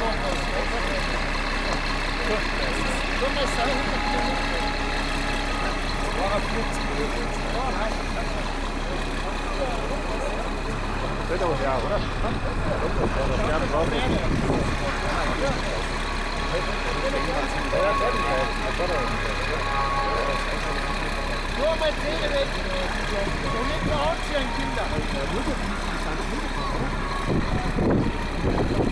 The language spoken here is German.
Wird aber ja, oder? Ja, das brauchen wir nicht. Nur mal Zähne weg. Und nicht mehr aufziehen, Kinder.